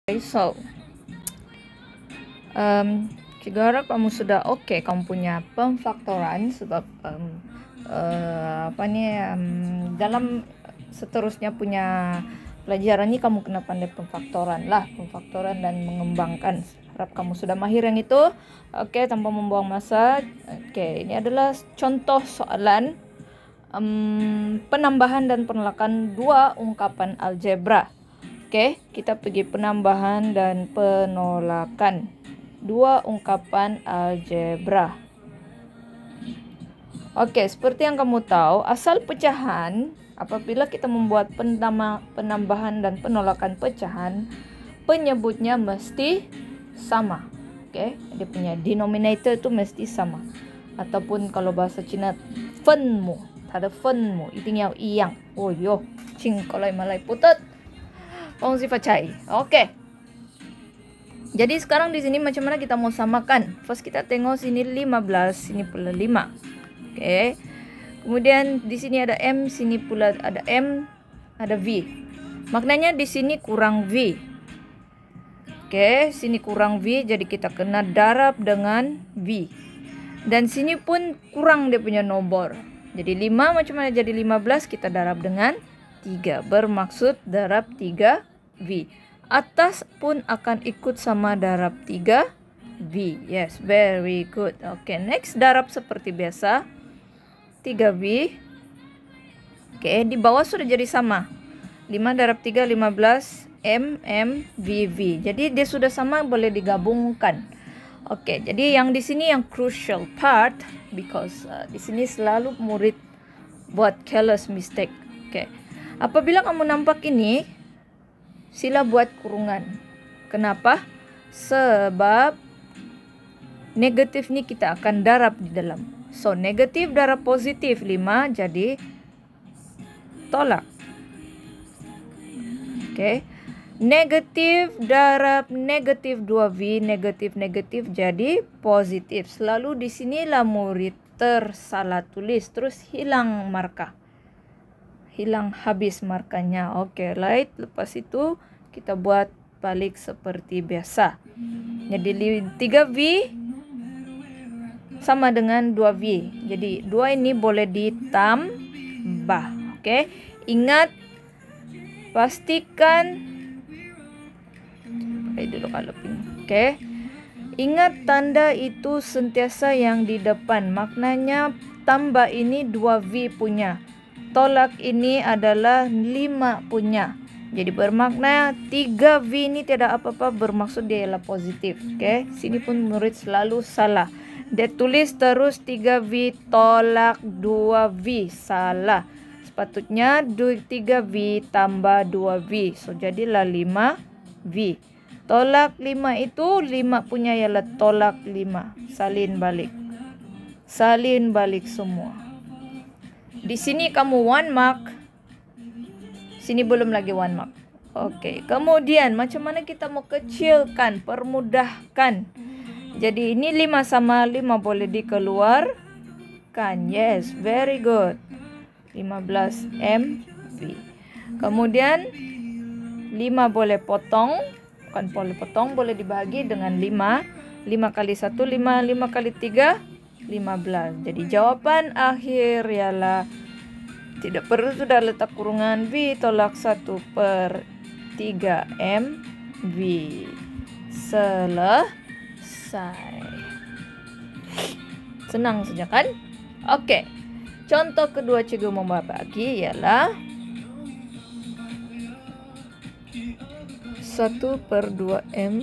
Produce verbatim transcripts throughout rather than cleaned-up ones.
So, um, Cikgu harap kamu sudah oke, okay, kamu punya pemfaktoran sebab um, uh, apa nih um, dalam seterusnya punya pelajaran ini kamu kena pandai pemfaktoran lah, pemfaktoran dan mengembangkan. Harap kamu sudah mahir yang itu. Oke, okay, tanpa membuang masa. Oke, okay, ini adalah contoh soalan um, penambahan dan penolakan dua ungkapan algebra. Oke, kita pergi penambahan dan penolakan dua ungkapan algebra. Oke, seperti yang kamu tahu, asal pecahan apabila kita membuat penambahan dan penolakan pecahan, penyebutnya mesti sama. Oke, dia punya denominator itu mesti sama. Ataupun kalau bahasa Cina, fenmu, ada fenmu, itingnya iyang. Oh yo, cing kolai malai putet. Fungsi facai. Oke. Jadi sekarang di sini macam mana kita mau samakan? First kita tengok sini lima belas, sini pula lima. Oke. Kemudian di sini ada M, sini pula ada M, ada V. Maknanya di sini kurang V. Oke, sini kurang V, jadi kita kena darab dengan V. Dan sini pun kurang dia punya nomor. Jadi lima macam mana jadi lima belas, kita darab dengan tiga, bermaksud darab tiga V. Atas pun akan ikut sama darab tiga V. Yes, very good. Oke, okay, next darab seperti biasa. tiga V. Oke, okay, di bawah sudah jadi sama. lima darab tiga, lima belas. M, M, V, V. Jadi dia sudah sama, boleh digabungkan. Oke, okay, jadi yang di sini yang crucial part, because uh, di sini selalu murid buat careless mistake. Oke. Okay. Apabila kamu nampak ini, sila buat kurungan. Kenapa? Sebab negatif ni kita akan darab di dalam. So, negatif darab positif lima jadi tolak. Oke. Okay. Negatif darab negatif dua V, negatif-negatif jadi positif. Selalu di sinilah murid tersalah tulis, terus hilang markah. Hilang habis markanya. Oke, okay, right. Lepas itu kita buat balik seperti biasa. Jadi tiga V sama dengan dua V. Jadi dua ini boleh ditambah. Oke. Okay. Ingat, pastikan Pakai dulu kalau pin. Oke. Okay. Ingat tanda itu sentiasa yang di depan. Maknanya tambah ini dua V punya. Tolak ini adalah lima punya. Jadi bermakna tiga V ini tidak apa-apa, bermaksud dia ialah positif. Oke, okay? Sini pun murid selalu salah. Dia tulis terus tiga V tolak dua V. Salah. Sepatutnya tiga V tambah dua V. So jadilah lima V. Tolak lima itu lima punya ialah tolak lima. Salin balik. Salin balik semua. Di sini kamu one mark. Sini belum lagi one mark. Oke. Kemudian macam mana kita mau kecilkan, permudahkan. Jadi ini lima sama lima boleh dikeluarkan. Yes, very good. lima belas M V. Kemudian lima boleh potong. Bukan boleh potong, boleh dibagi dengan lima. lima kali satu, lima. lima kali tiga, lima belas. Jadi jawapan akhir ialah tidak perlu sudah letak kurungan V, tolak satu per tiga M V. Selesai. Senang saja kan? Oke. Contoh kedua cikgu mau bagi ialah satu per dua M.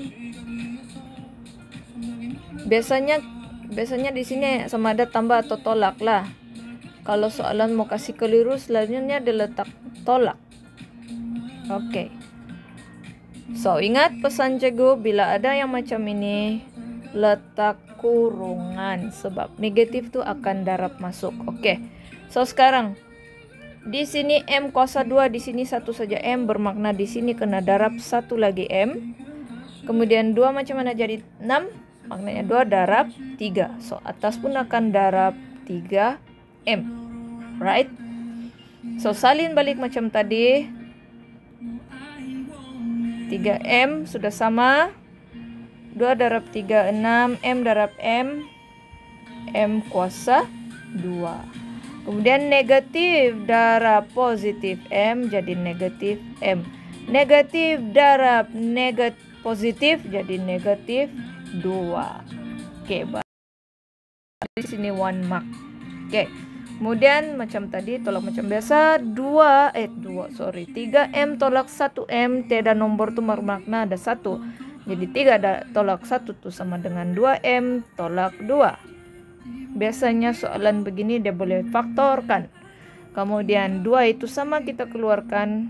Biasanya biasanya di sini sama ada tambah atau tolak lah. Kalau soalan mau kasih keliru, selanjutnya dia letak tolak. Oke. Okay. So, ingat pesan cikgu, bila ada yang macam ini, letak kurungan. Sebab negatif tu akan darab masuk. Oke. Okay. So, sekarang di sini M kuasa dua, di sini satu saja M, bermakna di sini kena darab satu lagi M. Kemudian dua macam mana jadi enam? Maknanya dua darab tiga. So, atas pun akan darab tiga M. Right? So, salin balik macam tadi. tiga M sudah sama. dua darab tiga, enam. M darab M, M kuasa dua. Kemudian negatif darab positif M jadi negatif M. Negatif darab negatif positif jadi negatif dua. Oke, di sini one mark. Oke. Kemudian macam tadi tolak macam biasa, dua eh dua sorry tiga M tolak satu M, tiada nomor tuh bermakna ada satu. Jadi tiga ada tolak satu tuh sama dengan dua M tolak dua. Biasanya soalan begini dia boleh faktorkan. Kemudian dua itu sama kita keluarkan.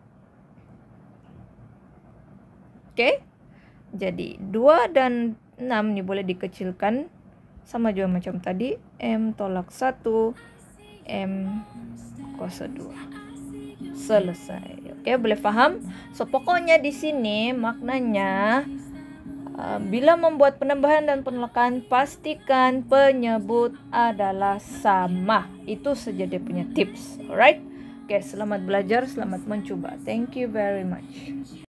Oke. Jadi dua dan enam ini boleh dikecilkan. Sama juga macam tadi, M tolak satu, M kuasa dua. Selesai. Oke, boleh paham? So, pokoknya di sini maknanya uh, bila membuat penambahan dan penolakan, pastikan penyebut adalah sama. Itu saja dia punya tips. Alright? Oke, selamat belajar, selamat mencoba. Thank you very much.